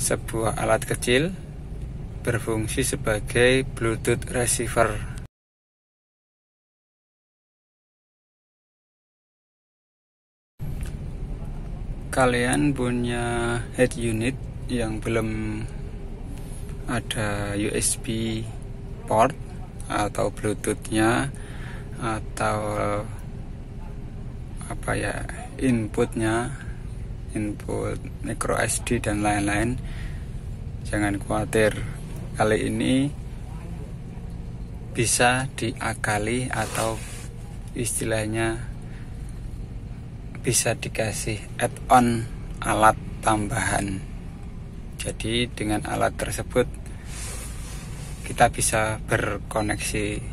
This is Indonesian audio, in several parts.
sebuah alat kecil berfungsi sebagai Bluetooth receiver. Kalian punya head unit yang belum ada USB port atau Bluetoothnya atau inputnya, input micro SD dan lain-lain, jangan khawatir, kali ini bisa diakali atau istilahnya bisa dikasih add-on alat tambahan. Jadi dengan alat tersebut kita bisa berkoneksi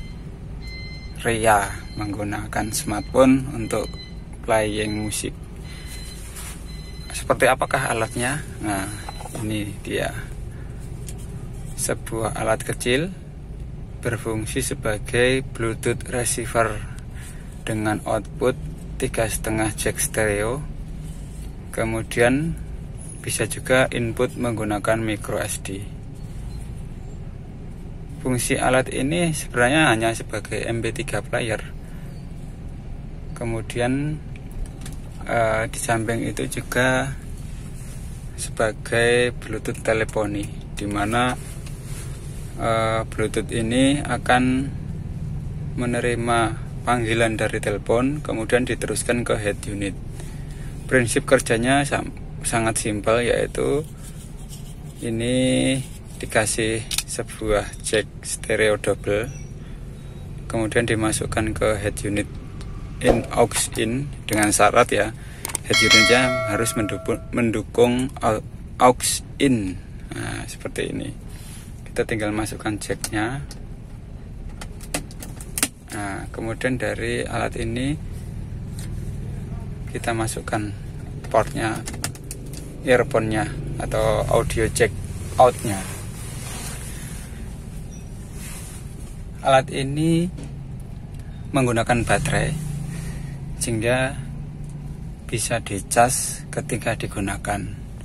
ria menggunakan smartphone untuk playing musik. Seperti apakah alatnya? Nah, ini dia. Sebuah alat kecil berfungsi sebagai Bluetooth receiver dengan output 3,5 jack stereo. Kemudian bisa juga input menggunakan micro SD. Fungsi alat ini sebenarnya hanya sebagai MP3 player. Kemudian di samping itu juga sebagai Bluetooth teleponi, di mana Bluetooth ini akan menerima panggilan dari telepon, kemudian diteruskan ke head unit. Prinsip kerjanya sangat simpel, yaitu ini dikasih sebuah jack stereo double, kemudian dimasukkan ke head unit aux in dengan syarat ya, head unitnya harus mendukung aux in. Nah, seperti ini. Kita tinggal masukkan jacknya. Nah, kemudian dari alat ini kita masukkan portnya, earphone-nya atau audio jack out-nya. Alat ini menggunakan baterai sehingga bisa dicas ketika digunakan.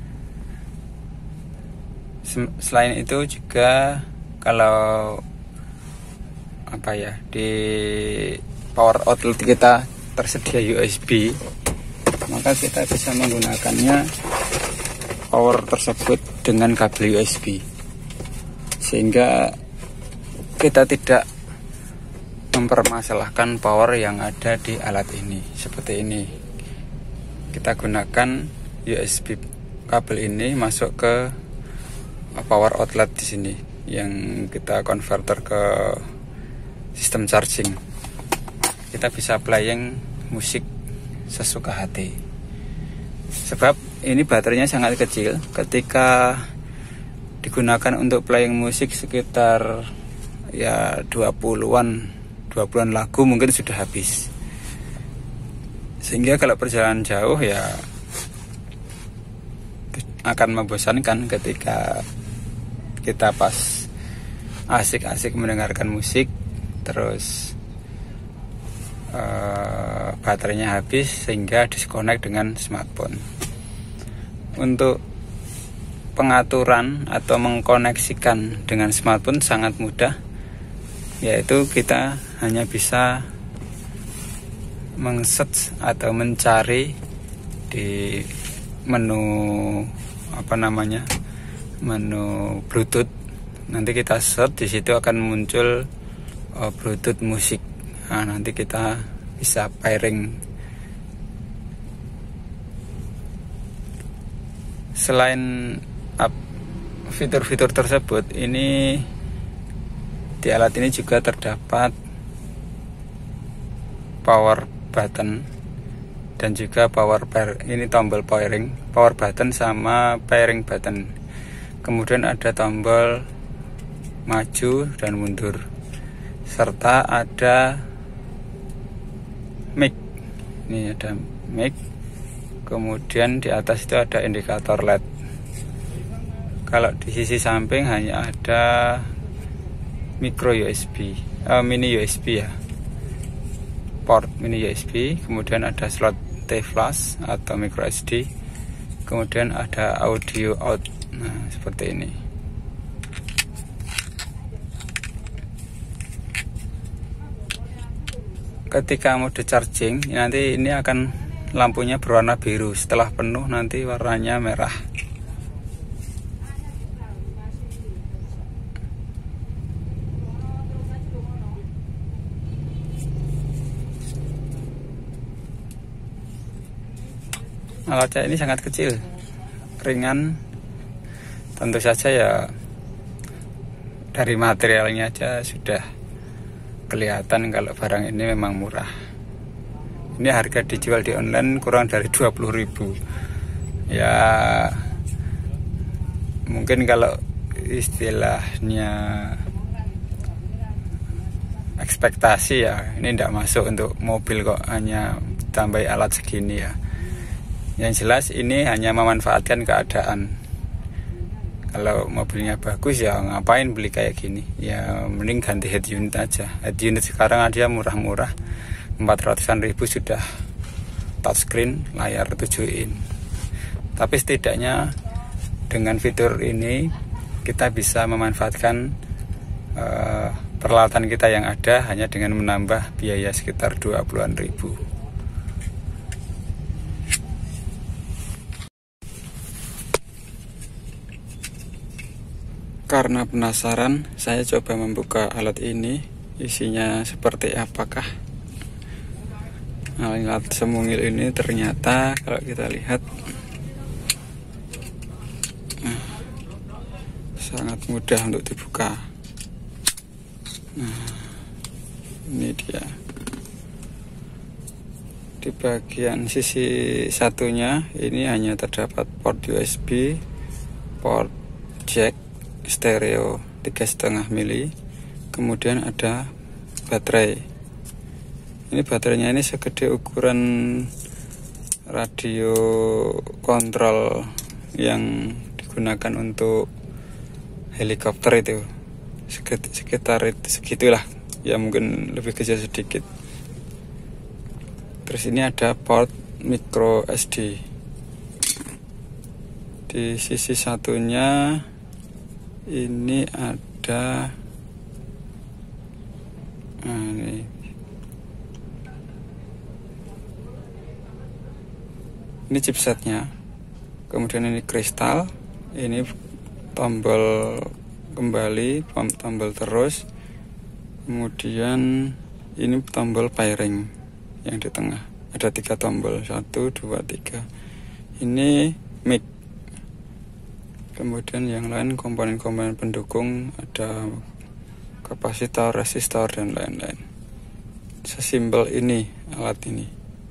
Selain itu juga kalau di power outlet kita tersedia USB, maka kita bisa menggunakannya power tersebut dengan kabel USB, sehingga kita tidak mempermasalahkan power yang ada di alat ini. Seperti ini, kita gunakan USB kabel ini masuk ke power outlet di sini, yang kita converter ke sistem charging. Kita bisa playing musik sesuka hati. Sebab ini baterainya sangat kecil, ketika digunakan untuk playing musik sekitar 20-an lagu mungkin sudah habis. Sehingga kalau perjalanan jauh ya akan membosankan ketika kita pas asik-asik mendengarkan musik terus baterainya habis sehingga disconnect dengan smartphone. Untuk pengaturan atau mengkoneksikan dengan smartphone sangat mudah, yaitu kita hanya bisa meng-search atau mencari di menu menu Bluetooth. Nanti kita search, di situ akan muncul Bluetooth musik. Nah, nanti kita bisa pairing. Selain fitur-fitur tersebut, ini di alat ini juga terdapat power button dan juga ini tombol power button sama pairing button. Kemudian ada tombol maju dan mundur, serta ada mic. Ini ada mic. Kemudian di atas itu ada indikator LED. Kalau di sisi samping hanya ada micro USB, mini USB ya, port mini USB. Kemudian ada slot T flash atau micro SD. Kemudian ada audio out Nah, seperti ini. Ketika mode charging, nanti ini akan lampunya berwarna biru. Setelah penuh nanti warnanya merah. Alatnya ini sangat kecil, ringan. Tentu saja ya dari materialnya aja sudah kelihatan kalau barang ini memang murah. Ini harga dijual di online kurang dari 20.000. Ya mungkin kalau istilahnya ekspektasi ya ini tidak masuk untuk mobil kok, hanya tambahi alat segini ya. Yang jelas ini hanya memanfaatkan keadaan. Kalau mobilnya bagus ya ngapain beli kayak gini, ya mending ganti head unit aja. Head unit sekarang aja murah-murah, 400-an ribu sudah touchscreen, layar 7 in. Tapi setidaknya dengan fitur ini kita bisa memanfaatkan peralatan kita yang ada hanya dengan menambah biaya sekitar 20-an ribu. Karena penasaran, saya coba membuka alat ini, isinya seperti apakah. Alat semungil ini ternyata kalau kita lihat sangat mudah untuk dibuka. Nah, ini dia. Di bagian sisi satunya ini hanya terdapat port USB, port jack stereo 3,5 mili, kemudian ada baterai. Ini baterainya ini segede ukuran radio kontrol yang digunakan untuk helikopter itu, sekitar itu segitulah, ya mungkin lebih kecil sedikit. Terus ini ada port micro SD. Di sisi satunya ini ada ini chipsetnya, kemudian ini kristal, ini tombol kembali, tombol terus, kemudian ini tombol pairing yang di tengah, ada 3 tombol, 1, 2, 3. Ini mic. Kemudian yang lain komponen-komponen pendukung, ada kapasitor, resistor, dan lain-lain. Sesimpel ini alat ini.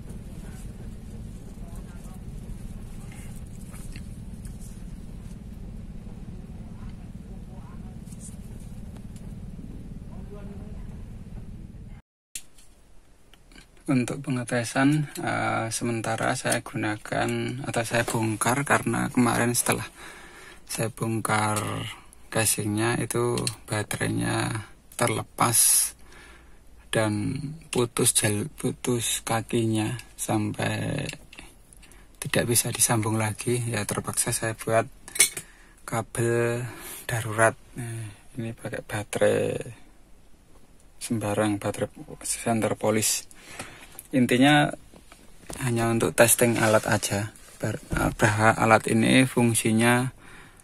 Untuk pengetesan sementara saya gunakan atau saya bongkar, karena kemarin setelah saya bongkar casingnya itu baterainya terlepas dan putus kakinya sampai tidak bisa disambung lagi. Ya terpaksa saya buat kabel darurat. Ini pakai baterai sembarang, baterai center polish. Intinya hanya untuk testing alat aja. Alat ini fungsinya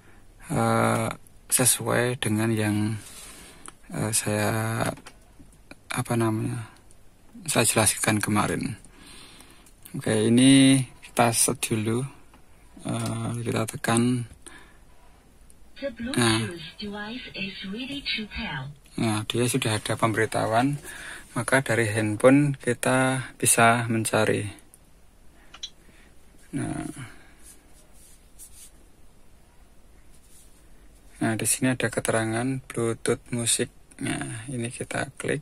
sesuai dengan yang saya jelaskan kemarin. Oke, ini kita set dulu, kita tekan. Nah, dia sudah ada pemberitahuan, maka dari handphone kita bisa mencari. Nah, di sini ada keterangan Bluetooth musik. Nah, ini kita klik.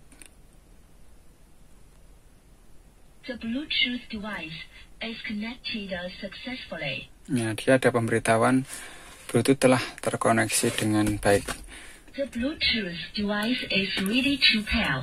The Bluetooth device is connected successfully. Nah, dia ada pemberitahuan Bluetooth telah terkoneksi dengan baik. The Bluetooth device is ready to pair.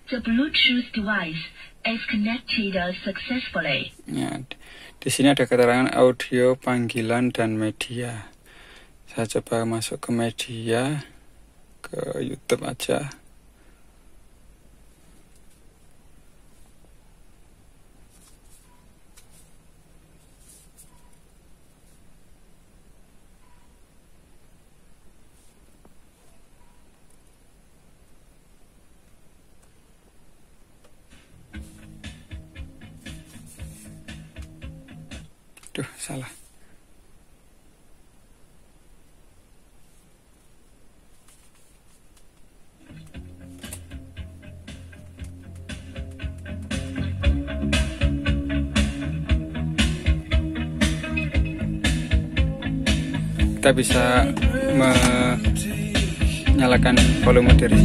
The Bluetooth device is connected successfully. Ya, di sini ada keterangan audio panggilan dan media. Saya coba masuk ke media, ke YouTube aja. Duh, salah. Kita bisa menyalakan volume dari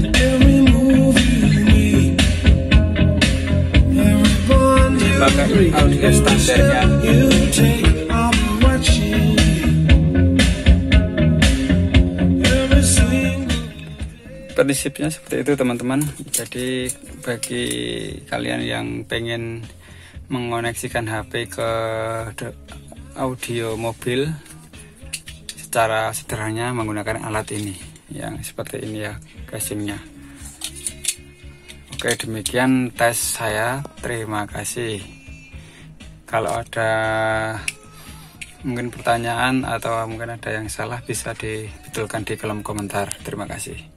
pakai audio standarnya. Prinsipnya seperti itu teman-teman. Jadi bagi kalian yang pengen mengoneksikan HP ke audio mobil secara sederhana menggunakan alat ini yang seperti ini ya casingnya. Oke, demikian tes saya. Terima kasih. Kalau ada mungkin pertanyaan atau mungkin ada yang salah bisa dibetulkan di kolom komentar. Terima kasih.